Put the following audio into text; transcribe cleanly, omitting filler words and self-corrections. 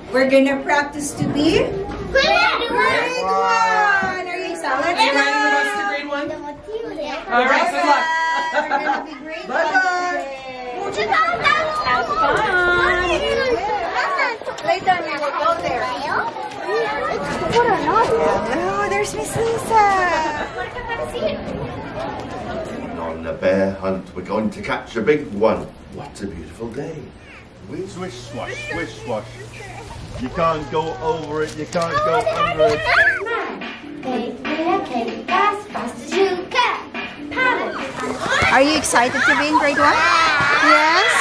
We're gonna practice to be grade 1. Are you excited? Are you riding the bus to grade 1? All right, good luck. We're gonna be grade 1 today. Have fun. Later we will go there. Oh, there's Miss Lisa. On the bear hunt, we're going to catch a big one. What a beautiful day. Swish, swash, swish, swash. You can't go over it, you can't go under it. Fast as you can. Paddle. Are you excited to be in grade 1? Yes?